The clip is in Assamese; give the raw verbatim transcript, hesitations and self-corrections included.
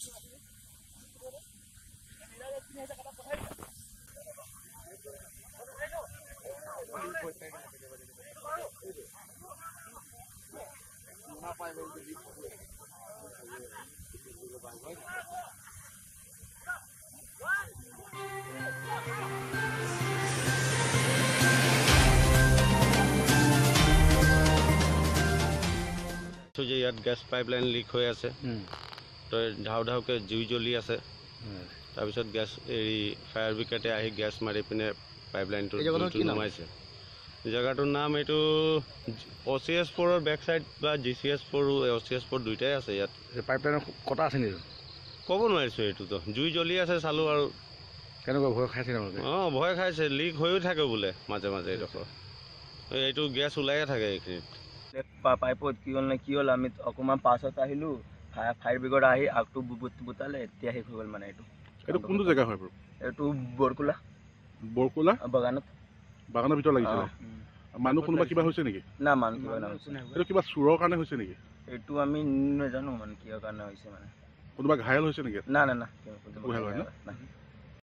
যে ইয়াত গেছ পাইপলাইন লিক হৈ আছে তো ধাও ধাওকে জুই জ্বলি আছে তাৰপিছত গেছ এৰি ফায়াৰ ব্ৰিগেডে আহি গেছ মাৰি পিনে পাইপলাইনটো নুমাইছে জেগাটোৰ নাম এইটো অ চি এছ ফ'ৰৰ বেক চাইড বা G C S four O C S four দুইটাই আছে ইয়াত পাইপলাইনৰ কটা আছে নেকি ক'ব নোৱাৰিছোঁ এইটোতো জুই জ্বলি আছে চালোঁ আৰু কেনেকুৱা ভয় খাইছে তেওঁলোকে অঁ ভয় খাইছে লিক হৈও থাকে বোলে মাজে মাজে এইডোখৰ এইটো গেছ ওলাইয়ে থাকে এইখিনিত পাইপত কি হ'ল নে কি হ'ল আমি অকণমান পাছত আহিলোঁ ফায়াৰ ব্ৰিগেড আহি আগটো বুটালে এতিয়া শেষ হৈ গ'ল মানে এইটো এইটো কোনটো জেগা হয় বাৰু এইটো বৰকোলা বৰকোলা বাগানত বাগানৰ ভিতৰত লাগিছিলে মানুহ কোনোবা কিবা হৈছে নেকি না মানুহ কিবা নহৈছে এইটো কিবা চোৰৰ কাৰণে হৈছে নেকি এইটো আমি নাজানো মানে কিহৰ কাৰণে হৈছে মানে কোনোবা ঘাইল হৈছে নেকি না না না